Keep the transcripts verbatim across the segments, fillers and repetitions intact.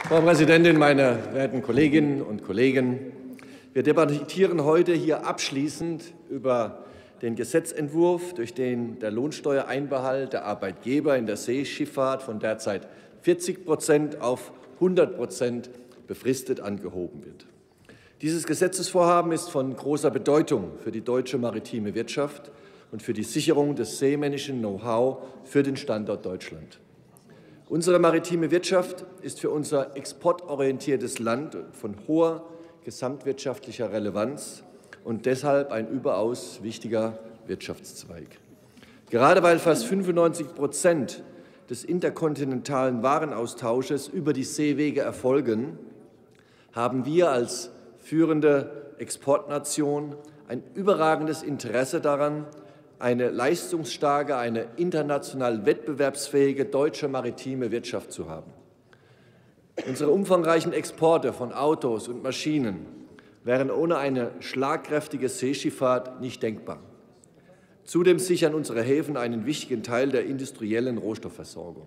Frau Präsidentin, meine verehrten Kolleginnen und Kollegen! Wir debattieren heute hier abschließend über den Gesetzentwurf, durch den der Lohnsteuereinbehalt der Arbeitgeber in der Seeschifffahrt von derzeit vierzig Prozent auf hundert Prozent befristet angehoben wird. Dieses Gesetzesvorhaben ist von großer Bedeutung für die deutsche maritime Wirtschaft und für die Sicherung des seemännischen Know-how für den Standort Deutschland. Unsere maritime Wirtschaft ist für unser exportorientiertes Land von hoher gesamtwirtschaftlicher Relevanz und deshalb ein überaus wichtiger Wirtschaftszweig. Gerade weil fast fünfundneunzig Prozent des interkontinentalen Warenaustausches über die Seewege erfolgen, haben wir als führende Exportnation ein überragendes Interesse daran, eine leistungsstarke, eine international wettbewerbsfähige deutsche maritime Wirtschaft zu haben. Unsere umfangreichen Exporte von Autos und Maschinen wären ohne eine schlagkräftige Seeschifffahrt nicht denkbar. Zudem sichern unsere Häfen einen wichtigen Teil der industriellen Rohstoffversorgung.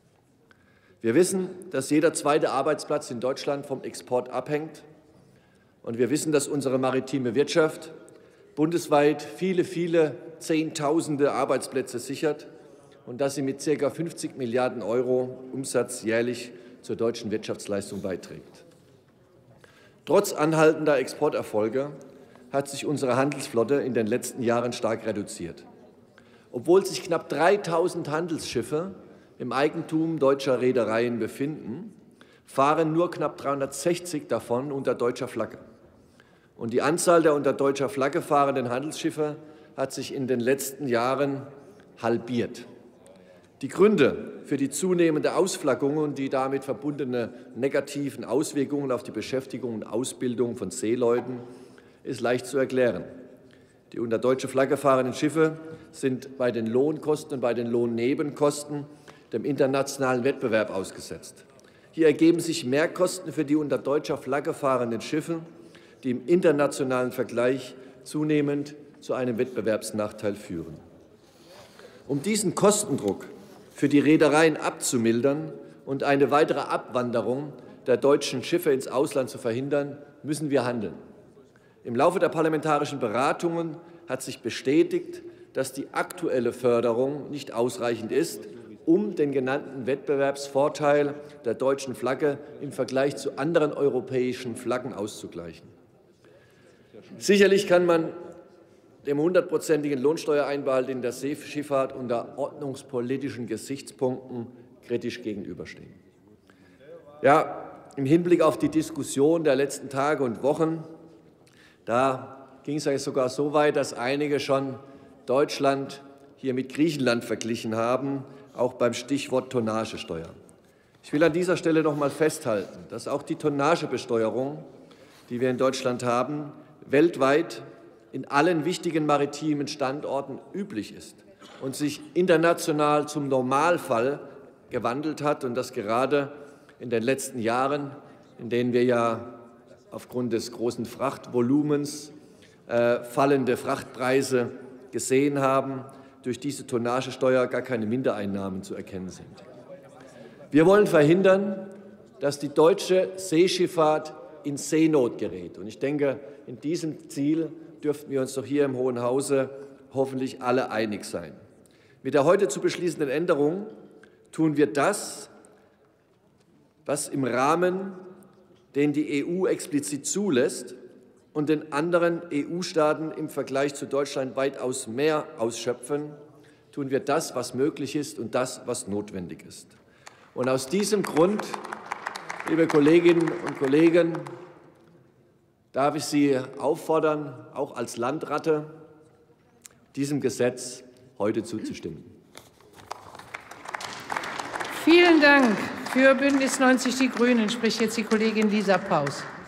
Wir wissen, dass jeder zweite Arbeitsplatz in Deutschland vom Export abhängt. Und wir wissen, dass unsere maritime Wirtschaft bundesweit viele, viele Zehntausende Arbeitsplätze sichert und dass sie mit ca. fünfzig Milliarden Euro Umsatz jährlich zur deutschen Wirtschaftsleistung beiträgt. Trotz anhaltender Exporterfolge hat sich unsere Handelsflotte in den letzten Jahren stark reduziert. Obwohl sich knapp dreitausend Handelsschiffe im Eigentum deutscher Reedereien befinden, fahren nur knapp dreihundertsechzig davon unter deutscher Flagge. Und die Anzahl der unter deutscher Flagge fahrenden Handelsschiffe hat sich in den letzten Jahren halbiert. Die Gründe für die zunehmende Ausflaggung und die damit verbundenen negativen Auswirkungen auf die Beschäftigung und Ausbildung von Seeleuten ist leicht zu erklären. Die unter deutsche Flagge fahrenden Schiffe sind bei den Lohnkosten und bei den Lohnnebenkosten dem internationalen Wettbewerb ausgesetzt. Hier ergeben sich Mehrkosten für die unter deutscher Flagge fahrenden Schiffe, die im internationalen Vergleich zunehmend zu einem Wettbewerbsnachteil führen. Um diesen Kostendruck für die Reedereien abzumildern und eine weitere Abwanderung der deutschen Schiffe ins Ausland zu verhindern, müssen wir handeln. Im Laufe der parlamentarischen Beratungen hat sich bestätigt, dass die aktuelle Förderung nicht ausreichend ist, um den genannten Wettbewerbsvorteil der deutschen Flagge im Vergleich zu anderen europäischen Flaggen auszugleichen. Sicherlich kann man dem hundertprozentigen Lohnsteuereinbehalt in der Seeschifffahrt unter ordnungspolitischen Gesichtspunkten kritisch gegenüberstehen. Ja, im Hinblick auf die Diskussion der letzten Tage und Wochen, da ging es ja sogar so weit, dass einige schon Deutschland hier mit Griechenland verglichen haben, auch beim Stichwort Tonnagesteuer. Ich will an dieser Stelle noch einmal festhalten, dass auch die Tonnagebesteuerung, die wir in Deutschland haben, weltweit in allen wichtigen maritimen Standorten üblich ist und sich international zum Normalfall gewandelt hat und das gerade in den letzten Jahren, in denen wir ja aufgrund des großen Frachtvolumens äh, fallende Frachtpreise gesehen haben, durch diese Tonnagesteuer gar keine Mindereinnahmen zu erkennen sind. Wir wollen verhindern, dass die deutsche Seeschifffahrt in Seenot gerät. Und ich denke, in diesem Ziel dürften wir uns doch hier im Hohen Hause hoffentlich alle einig sein. Mit der heute zu beschließenden Änderung tun wir das, was im Rahmen, den die E U explizit zulässt und den anderen E U-Staaten im Vergleich zu Deutschland weitaus mehr ausschöpfen, tun wir das, was möglich ist und das, was notwendig ist. Und aus diesem Grund, liebe Kolleginnen und Kollegen, darf ich Sie auffordern, auch als Landratte, diesem Gesetz heute zuzustimmen. Vielen Dank. Für Bündnis neunzig Die Grünen spricht jetzt die Kollegin Lisa Paus.